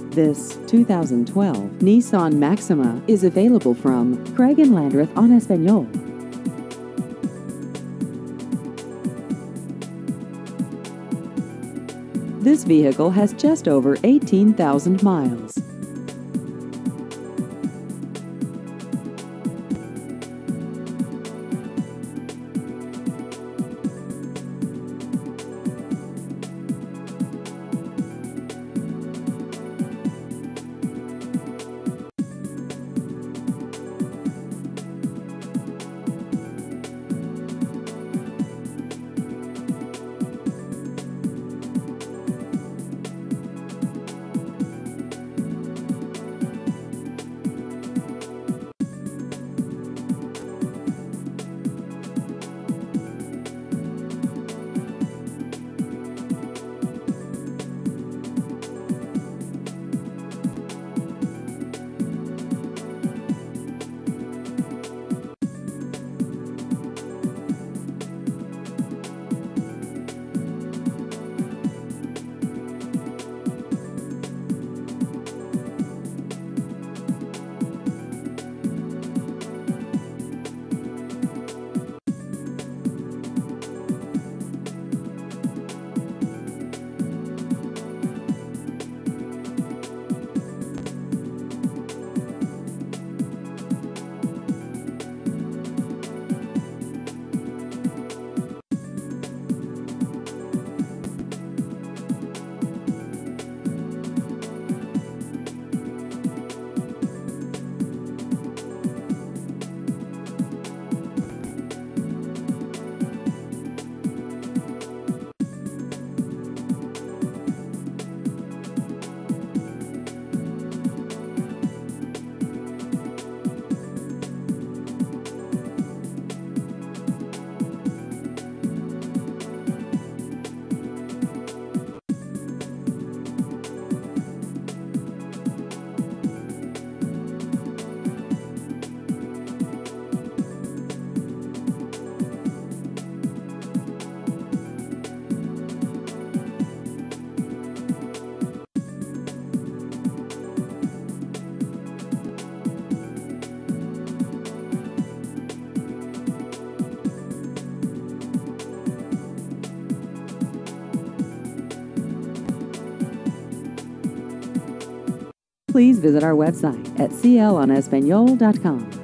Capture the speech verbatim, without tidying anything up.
This two thousand twelve Nissan Maxima is available from Craig and Landreth on Espanol. This vehicle has just over eighteen thousand miles. Please visit our website at c l on espanol dot com.